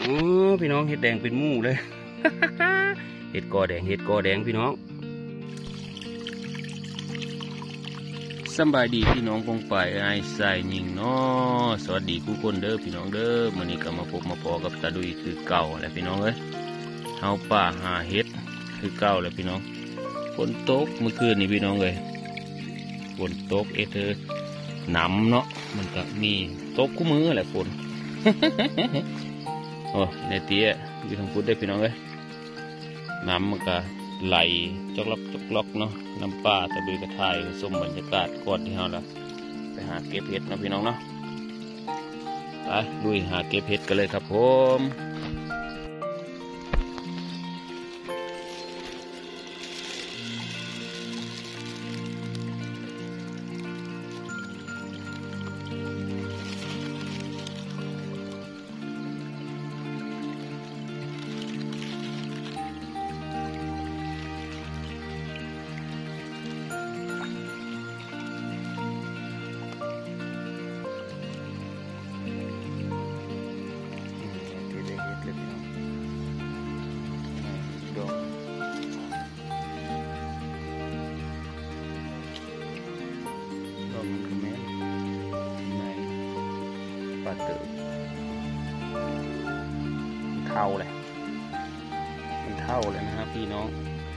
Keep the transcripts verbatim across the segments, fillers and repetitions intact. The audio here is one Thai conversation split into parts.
โอ้พี่น้องเห็ดแดงเป็นหมู่เลย เห็ดกอแดงเห็ดกอแดงพี่น้องสบายดีพี่น้องคงไปไอ้ใส่ยิงเนาะสวัสดีผู้คนเด้อพี่น้องเด้อมื้อนี้ก็มาพบมาพอกับตาดุยคือเก่าแหละพี่น้องเอ้ยเฮาป่าหาเห็ดคือเก่าแหละพี่น้องฝนตกเมื่อคืนนี่พี่น้องเอ้ยฝนตกเอเธอหนำเนาะมันก็มีตกคู่มือแหละฝน โอ้ในเตี้ยอยู่ทางพุทธได้พี่น้องเอ้ยน้ำมันก็ไหลจอกล็อกจอกล็อกเนาะน้ำป่าตะลุยกระทายสมบรรยากาศก่อนที่เราละไปหาเก็บเห็ดเนาะพี่น้องเนาะไปลุยหาเก็บเห็ดกันเลยครับผมปลาเต๋อมันเท่าเลยมันเท่าเลยนะครับพี่น้อง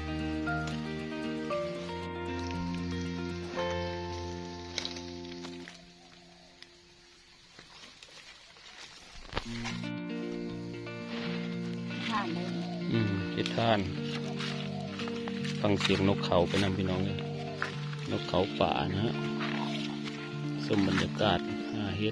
อืมเห็ดท่านฟังเสียงนกเขาไปนำพี่น้องเลยนกเขาป่านะฮะชมบรรยากาศหาเห็ด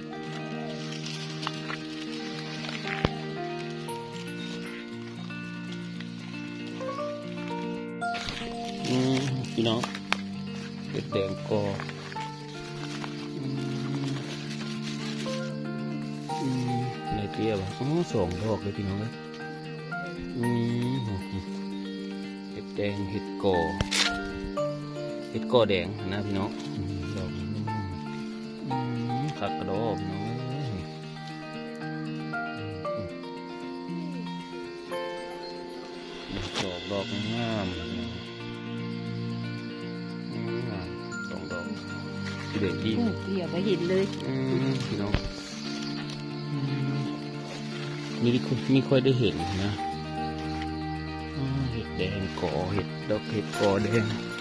พี่น้องเห็ดแดงกอในเตี้ยว่ะอ๋อสองดอกเลยพี่น้องเลยเห็ดแดงเห็ดกอเห็ดกอแดงนะพี่น้องดอกขักกระโดดพี่น้องดอกดอกงามสองดอกสีแดงที่เกี่ยวไปเห็นเลยพี่น้องนี่นี่ค่อยได้เห็นนะเห็ดแดงกอเห็ดดอกเห็ดกอแดง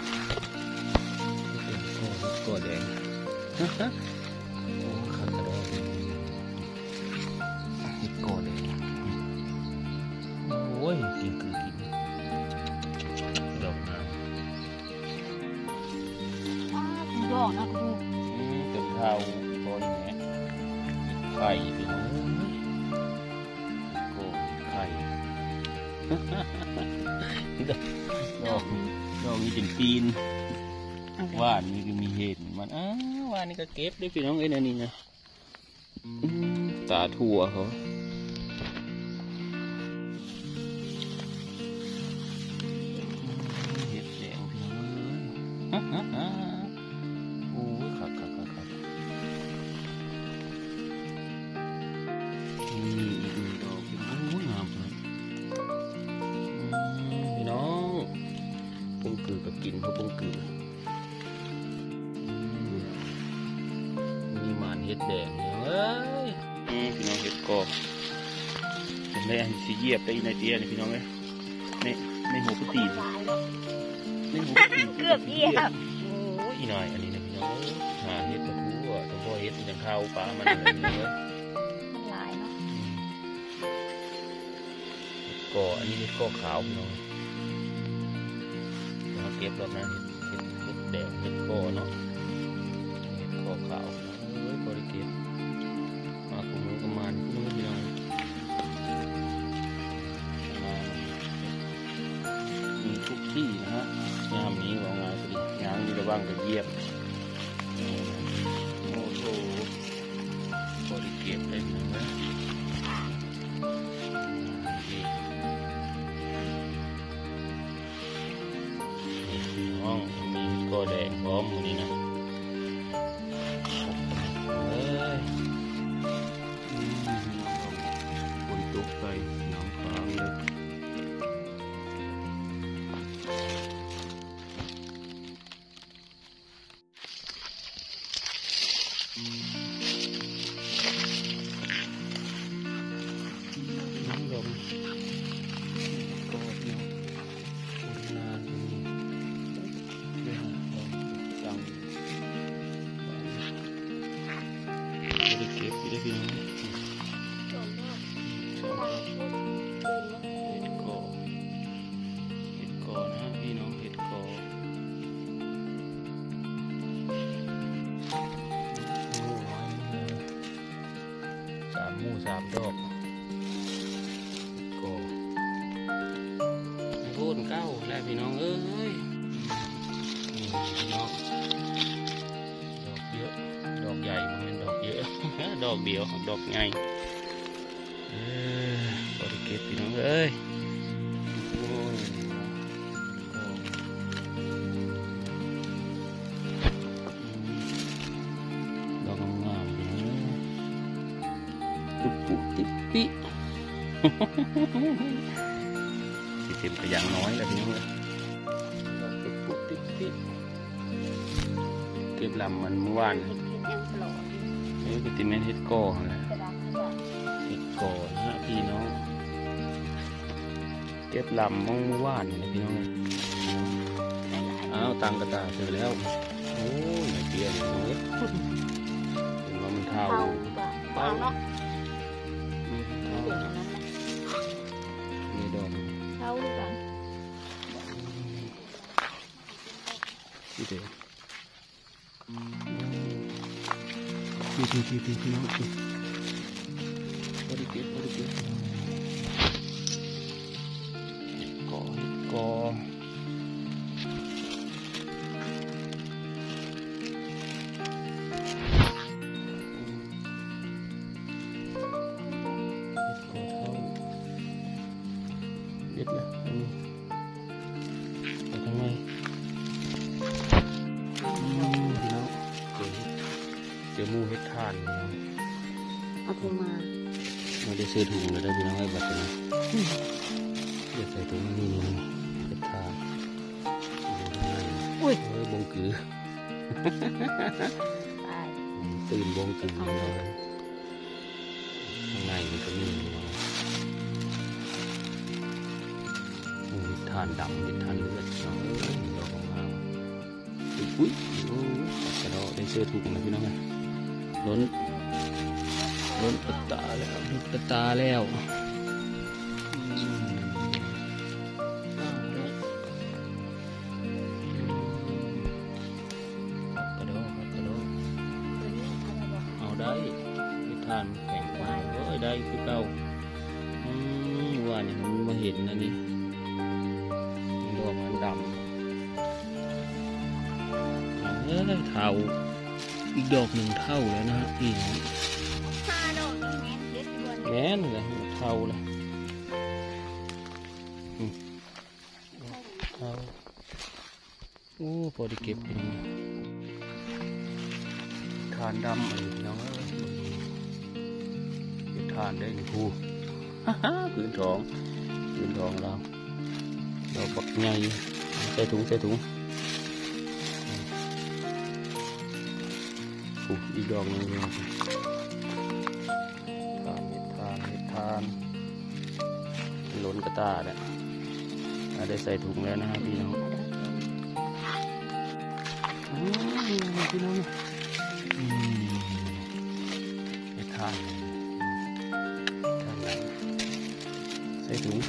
เห็ดกอแดงโอ้ขัดกระโดดเห็ดกอแดงโอ้ยกินคือกินดอกน้ำดอกนะคุณเต็มเท้าพออย่างเงี้ยไข่พี่น้องโก้ไข่ดอกดอกดอกนี้เป็นปีนว่านนี่ก็มีเห็ดมันอ้าวว่านนี่ก็เก็บได้พี่น้องเอ้ยนะนี่นะตาถั่วเขาเห็ดแดงพี่น้องเอ้ยโอ้ยขักขักขักขักนี่อีกหนึ่งดอกพี่น้องงามเลยพี่น้องปุ้งกือกับกินเขาปุ้งกือมีหมานเห็ดแดงเอ้ยพี่น้องเห็ดกอบเป็นแม่สีเยียบได้ในเตี้ยนี่พี่น้องเลยในในหัวพุตีนในหัวพุตีนเกือบเยียบโอ้ยหน่อยอันนี้นะพี่น้องหาเห็ดกระทู้อ่ะตัวพ่อเห็ดยังเข้าปลามันเลยพี่น้องเลยมันลายเนาะก่ออันนี้เห็ดก่อขาวพี่น้องเราเก็บรอบนั้นเห็ดเห็ดแดงเห็ดก่อเนาะเห็ดก่อขาวเอ้ยบริเก็บมาคุมือประมาณคุมือพี่น้องมีทุกที่นะฮะยามนี้ว่าไงพอดียามนี้ระวังกับเยียบโอ้โหบริเก็บเลยนะฮะน้องมีก็แดงพร้อมวันนี้นะเอ้ยฝนตกไปก่น้องค้างเลยน้องดมกอดเนาะนานนี่เรื่องของจังไม่ได้เก็บไม่ได้พี่น้องเห็ดกอเห็ดกอนะพี่น้องเห็ดกอสามหมู่สามดอกกอโค่นเก้าแล้วพี่น้องเอ้ยพี่น้องดอกเยอะดอกใหญ่มันเป็นดอกเยอะดอกเดียวดอกใหญ่เออบริเก็บพี่น้องเอ้ยโอ้ยดอกงามๆพี่น้องตุ๊บปุ๊บติ๊บปิ๊ สิเต็มกระยางน้อยแล้วพี่น้องเลยดอกตุ๊บปุ๊บติ๊บปิ๊เก็บลำมันเมื่อวานเฮ้ยก็ติดแม่เฮ็ดก่อแล้วเฮ็ดก่อนะฮะพี่น้องเก็บลำเมื่อวานเลยพี่น้องเลยอ้าวตังกระตาเจอแล้วโอ้ยไม่เปลี่ยนเลยเห็นว่ามันเท่าเท่าเนาะนี่ดอกเท่าด้วยกันนี่เด็กพี่พี่พี่พี่น้องพี่บริเก็บบริเก็บก่อก่อเด็ดเลยอันนี้ไปทางไหนพี่น้องเจอเจอมูเห็ดทานเอาถุงมาไม่ได้ซื้อถุงเลยได้พี่น้องให้บัตรนะเดี๋ยวใส่ถุงนี่นี่เห็ดทานอุ้ยบงกือตื่นบงกือเลยข้างในมันก็มีทานดำเป็นทานเลือดน้องเอ้ยดอกงามอุ้ยโอ้กระโดดได้เสื้อถูกนะพี่น้องนะล้นล้นตาตาแล้วล้นตาตาแล้วกระโดดกระโดดเอาได้ไม่ทานแข็งไปโอ้ยได้คือเก่าว่าเนี่ยมันมาเห็นนะนี่ดอกมันดำเอ้ยเท่าอีกดอกหนึ่งเท่าแล้วนะฮะพี่น้องแง่นเลยเท่าเลยเท่าโอ้พอได้เก็บเองทานดำอะไรน้องเอ้ยทานได้หนึ่งคู่ฮ่าฮ่าพื้นทองพื้นทองเราดอกบักใหญ่ใส่ถุงใส่ถุงปุ๊บอีกดอกนึงทานเห็ดทานเห็ดทานล้นกระตาเนี่ยได้ใส่ถุงแล้วนะฮะพี่น้องพี่น้องเห็ดทานทานใส่ถุง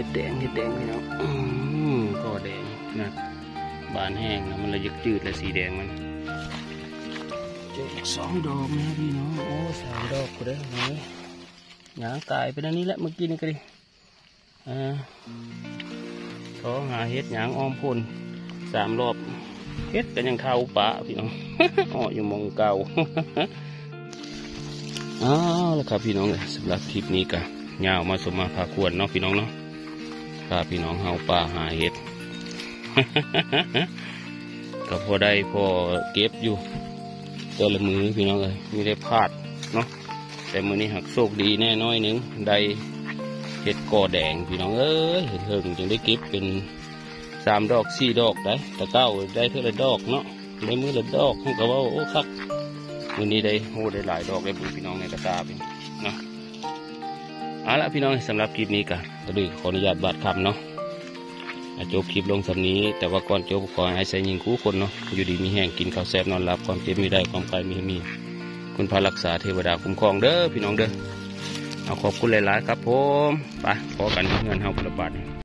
แดงเห็ดแดงพี่น้องอืมก็แดงนะบานแห้งนะมันเลยยึกจืดและสีแดงมันเจอสองดอกนะพี่น้องโอ้สามดอกก็ได้ไหมหยางตายไปด้านนี้แหละเมื่อกี้นี่ก็ดิอ่าท้องหาเห็ดหยางอ้อมพ่นสามรอบเฮ็ดกันยังเท่าปะพี่น้อง อ๋ออยู่มองเก่า อ้าวแล้วครับพี่น้องเลยสำหรับคลิปนี้กันยาวมาสมมาพาควรเนาะพี่น้องเนาะพาพี่น้องเฮาป่าหาเห็ด ก็พอได้พอเก็บอยู่ตัวละมือพี่น้องเลยไม่ได้พลาดเนาะแต่มือนี้หักโชคดีแน่น้อยนึงได้เห็ดกอแดงพี่น้องเอ้ยเห็นเฮิงจึงได้เก็บเป็นสามดอกสี่ดอกได้แต่เก้าได้เท่าไรดอกเนาะได้มือละดอกให้กับว่าโอ้ครับวันนี้ได้โอ้ได้หลายดอกได้บุญพี่น้องในกระตาพี่เนาะเอาละพี่น้องสำหรับคลิปนี้กันก็ดื้อขออนุญาตบาดคำเนาะจบคลิปลงสำนี้แต่ว่าก่อนจบขอให้ใส่ยิงคู่คนเนาะอยู่ดีมีแห้งกินข้าวแซ่บนอนหลับความเจ็บไม่ได้ความกายมีมีคุณพระรักษาเทวดาคุ้มครองเด้อพี่น้องเด้อเอาขอบคุณหลายๆครับผมไปพอกันเงินเฮาประบาท